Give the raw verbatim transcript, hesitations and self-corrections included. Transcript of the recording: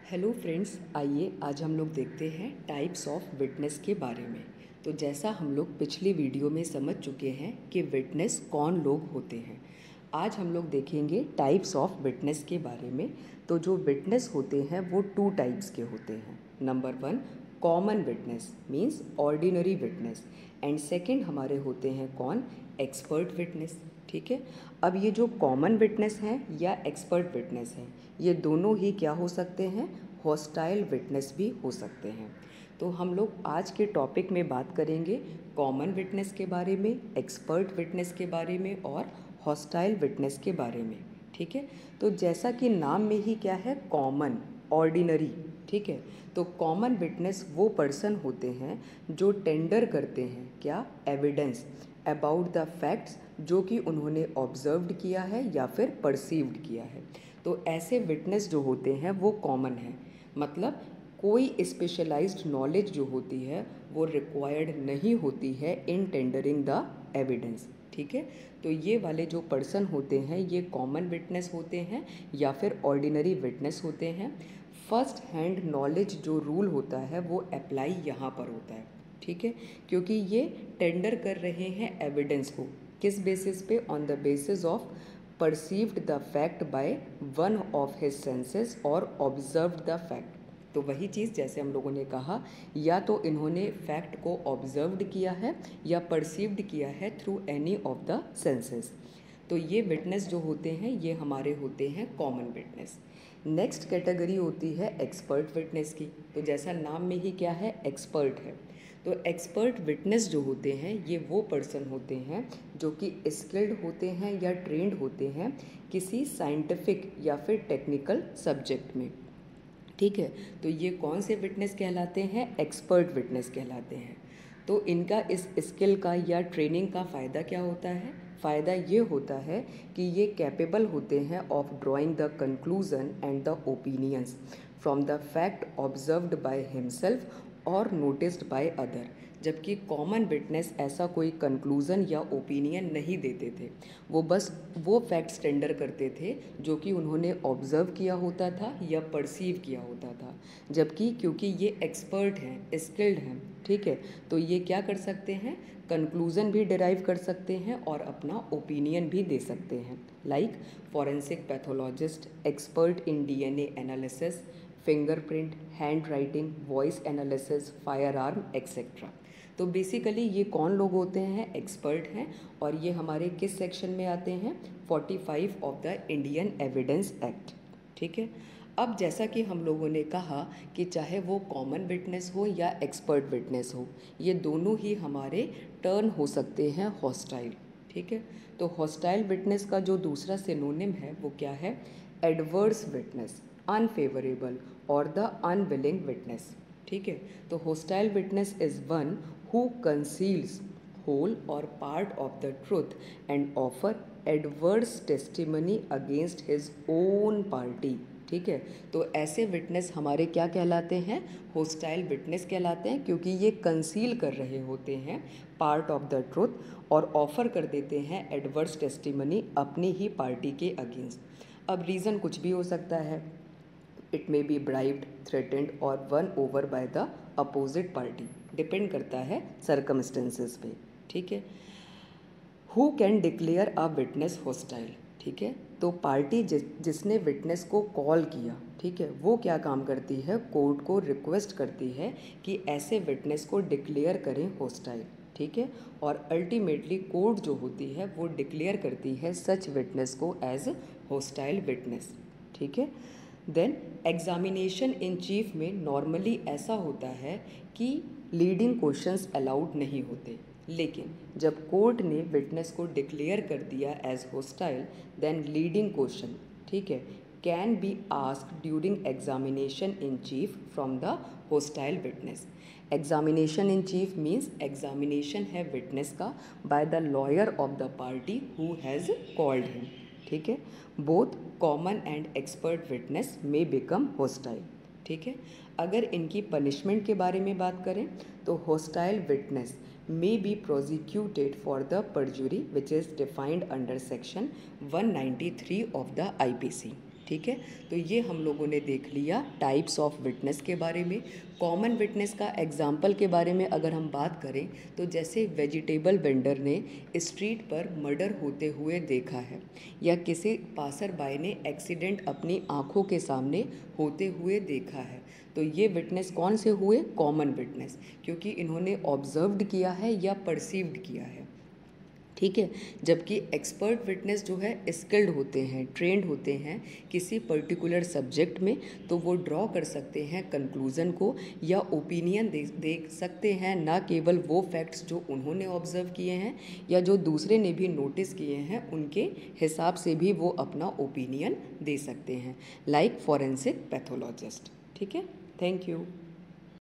Hello friends, आइए आज हम लोग देखते हैं टाइप्स ऑफ विटनेस के बारे में। तो जैसा हम लोग पिछली वीडियो में समझ चुके हैं कि विटनेस कौन लोग होते हैं, आज हम लोग देखेंगे टाइप्स ऑफ विटनेस के बारे में। तो जो विटनेस होते हैं वो टू टाइप्स के होते हैं। Number one, common witness means ordinary witness, and second हमारे होते हैं कौन, एक्सपर्ट विटनेस। ठीक है, अब ये जो कॉमन विटनेस है या एक्सपर्ट विटनेस है, ये दोनों ही क्या हो सकते हैं, हॉस्टाइल विटनेस भी हो सकते हैं। तो हम लोग आज के टॉपिक में बात करेंगे कॉमन विटनेस के बारे में, एक्सपर्ट विटनेस के बारे में और हॉस्टाइल विटनेस के बारे में। ठीक है, तो जैसा कि नाम में ही क्या है, कॉमन, ऑर्डिनरी। ठीक है, तो कॉमन विटनेस वो पर्सन होते हैं जो टेंडर करते हैं क्या, एविडेंस अबाउट द फैक्ट्स जो कि उन्होंने ऑब्जर्व्ड किया है या फिर परसीव्ड किया है। तो ऐसे विटनेस जो होते हैं वो कॉमन है, मतलब कोई स्पेशलाइज्ड नॉलेज जो होती है वो रिक्वायर्ड नहीं होती है इन टेंडरिंग द एविडेंस। ठीक है, तो ये वाले जो पर्सन होते हैं ये कॉमन विटनेस होते हैं या फिर ऑर्डिनरी विटनेस होते हैं। फर्स्ट हैंड नॉलेज जो रूल होता है वो अप्लाई यहाँ पर होता है। ठीक है, क्योंकि ये टेंडर कर रहे हैं एविडेंस को, किस बेसिस पे, on the basis of perceived the fact by one of his senses और ऑब्जर्व्ड द फैक्ट। तो वही चीज़ जैसे हम लोगों ने कहा, या तो इन्होंने फैक्ट को ऑब्जर्व्ड किया है या परसीव्ड किया है through any of the senses. तो ये विटनेस जो होते हैं ये हमारे होते हैं कॉमन विटनेस। नेक्स्ट कैटेगरी होती है एक्सपर्ट विटनेस की। तो जैसा नाम में ही क्या है, एक्सपर्ट है। तो एक्सपर्ट विटनेस जो होते हैं ये वो पर्सन होते हैं जो कि स्किल्ड होते हैं या ट्रेंड होते हैं किसी साइंटिफिक या फिर टेक्निकल सब्जेक्ट में। ठीक है, तो ये कौन से विटनेस कहलाते हैं, एक्सपर्ट विटनेस कहलाते हैं। तो इनका इस स्किल का या ट्रेनिंग का फ़ायदा क्या होता है, फ़ायदा ये होता है कि ये कैपेबल होते हैं of drawing the conclusion and the opinions from the fact observed by himself और नोटिस्ड बाय अदर। जबकि कॉमन विटनेस ऐसा कोई कंक्लूज़न या ओपिनियन नहीं देते थे, वो बस वो फैक्ट्स टेंडर करते थे जो कि उन्होंने ऑब्ज़र्व किया होता था या परसीव किया होता था। जबकि क्योंकि ये एक्सपर्ट हैं, स्किल्ड हैं, ठीक है, तो ये क्या कर सकते हैं, कंक्लूज़न भी डिराइव कर सकते हैं और अपना ओपिनियन भी दे सकते हैं। Like forensic pathologist, expert in DNA analysis, fingerprint, handwriting, voice analysis, firearm etcetera. तो बेसिकली ये कौन लोग होते हैं, एक्सपर्ट हैं, और ये हमारे किस सेक्शन में आते हैं, पैंतालीस of the Indian Evidence Act. ठीक है, अब जैसा कि हम लोगों ने कहा कि चाहे वो कॉमन विटनेस हो या एक्सपर्ट विटनेस हो, ये दोनों ही हमारे टर्न हो सकते हैं हॉस्टाइल। ठीक है, तो हॉस्टाइल विटनेस का जो दूसरा सिनोनिम है वो क्या है, एडवर्स विटनेस, अनफेवरेबल और द अनविलिंग विटनेस। ठीक है, तो hostile witness is one who conceals whole और part of the truth and offer adverse testimony against his own party. ठीक है, तो ऐसे विटनेस हमारे क्या कहलाते हैं, हॉस्टाइल विटनेस कहलाते हैं, क्योंकि ये कंसील कर रहे होते हैं पार्ट ऑफ द ट्रुथ और ऑफर कर देते हैं एडवर्स टेस्टिमनी अपनी ही पार्टी के अगेंस्ट। अब रीज़न कुछ भी हो सकता है, it may be bribed, threatened और won over by the opposite party, depend करता है सर्कमस्टेंसेस पे। ठीक है, who can declare a witness hostile. ठीक है, तो पार्टी जिस जिसने विटनेस को कॉल किया, ठीक है, वो क्या काम करती है, कोर्ट को रिक्वेस्ट करती है कि ऐसे विटनेस को डिक्लेयर करें हॉस्टाइल। ठीक है, और अल्टीमेटली कोर्ट जो होती है वो डिक्लेयर करती है सच विटनेस को एज हॉस्टाइल विटनेस। ठीक है, देन एग्जामिनेशन इन चीफ में नॉर्मली ऐसा होता है कि लीडिंग क्वेश्चंस अलाउड नहीं होते, लेकिन जब कोर्ट ने विटनेस को डिक्लेयर कर दिया as hostile, then leading question, ठीक है, can be asked during examination in chief from the hostile witness. Examination in chief means examination है विटनेस का by the lawyer of the party who has called him. ठीक है, both common and expert witness may become hostile. ठीक है, अगर इनकी punishment के बारे में बात करें तो hostile witness may be prosecuted for the perjury which is defined under section one ninety-three of the I P C. ठीक है। तो ये हम लोगों ने देख लिया टाइप्स ऑफ विटनेस के बारे में। कॉमन विटनेस का एग्जाम्पल के बारे में अगर हम बात करें तो जैसे वेजिटेबल वेंडर ने स्ट्रीट पर मर्डर होते हुए देखा है, या किसी पासर बाय ने एक्सीडेंट अपनी आंखों के सामने होते हुए देखा है, तो ये विटनेस कौन से हुए? कॉमन विटनेस, क्योंकि इन्होंने ऑब्जर्व्ड किया है या परसीव्ड किया है, ठीक है। जबकि एक्सपर्ट विटनेस जो है स्किल्ड होते हैं, ट्रेंड होते हैं किसी पर्टिकुलर सब्जेक्ट में, तो वो ड्रॉ कर सकते हैं कंक्लूज़न को या ओपिनियन दे देख सकते हैं, ना केवल वो फैक्ट्स जो उन्होंने ऑब्जर्व किए हैं या जो दूसरे ने भी नोटिस किए हैं, उनके हिसाब से भी वो अपना ओपिनियन दे सकते हैं, लाइक फॉरेंसिक पैथोलॉजिस्ट, ठीक है। Thank you.